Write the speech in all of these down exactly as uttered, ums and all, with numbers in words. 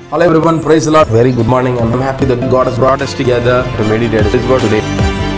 Hello everyone, praise the Lord. Very good morning. I'm happy that God has brought us together to meditate His word today.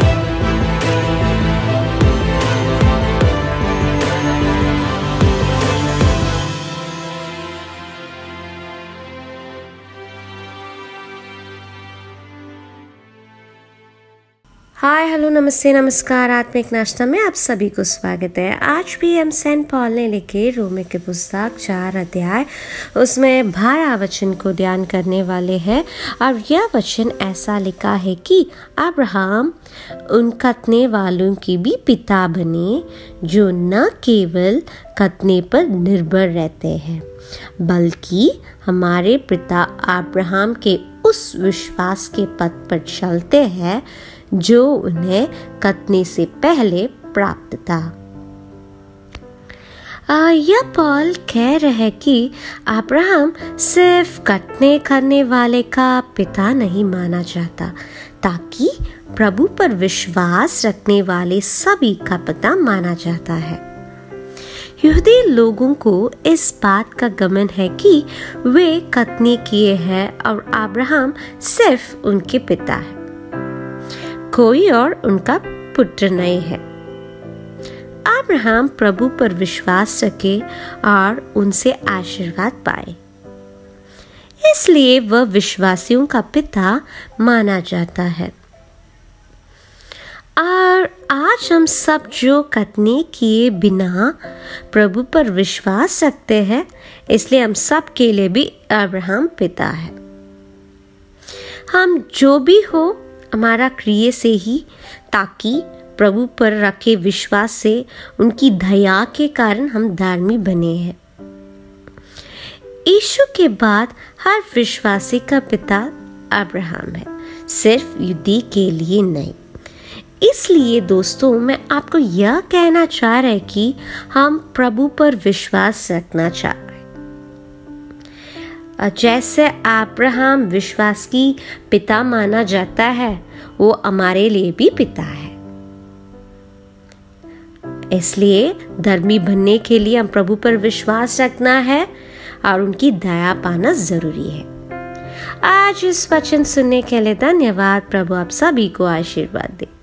Hi hello नमस्ते नमस्कार। आत्मिक नाश्ता में आप सभी को स्वागत है। आज भी हम सेंट पॉल ने लिखे रोमे की पुस्तक चार अध्याय उसमें बारह वचन को ध्यान करने वाले हैं। और यह वचन ऐसा लिखा है कि अब्राहम उन कतने वालों की भी पिता बने जो न केवल कतने पर निर्भर रहते हैं बल्कि हमारे पिता अब्राहम के उस विश्वास के पथ पर चलते हैं जो उन्हें कतने से पहले प्राप्त था। आ, यह पॉल कह रहे कि अब्राहम सिर्फ कटने करने वाले का पिता नहीं माना जाता ताकि प्रभु पर विश्वास रखने वाले सभी का पिता माना जाता है। यहूदी लोगों को इस बात का गमन है कि वे कतने किए हैं और अब्राहम सिर्फ उनके पिता है, कोई और उनका पुत्र नहीं है। अब्राहम प्रभु पर विश्वास रखे और उनसे आशीर्वाद पाए, इसलिए वह विश्वासियों का पिता माना जाता है। और आज हम सब जो कतने किए बिना प्रभु पर विश्वास रखते हैं, इसलिए हम सब के लिए भी अब्राहम पिता है। हम जो भी हो हमारा क्रिया से ही, ताकि प्रभु पर रखे विश्वास से उनकी दया के कारण हम धार्मिक बने हैं। यीशु के बाद हर विश्वासी का पिता अब्राहम है, सिर्फ यहूदी के लिए नहीं। इसलिए दोस्तों, मैं आपको यह कहना चाह रहा कि हम प्रभु पर विश्वास रखना चाह रहे। जैसे अब्राहम विश्वास की पिता माना जाता है, वो हमारे लिए भी पिता है। इसलिए धर्मी बनने के लिए हम प्रभु पर विश्वास रखना है और उनकी दया पाना जरूरी है। आज इस वचन सुनने के लिए धन्यवाद। प्रभु आप सभी को आशीर्वाद दे।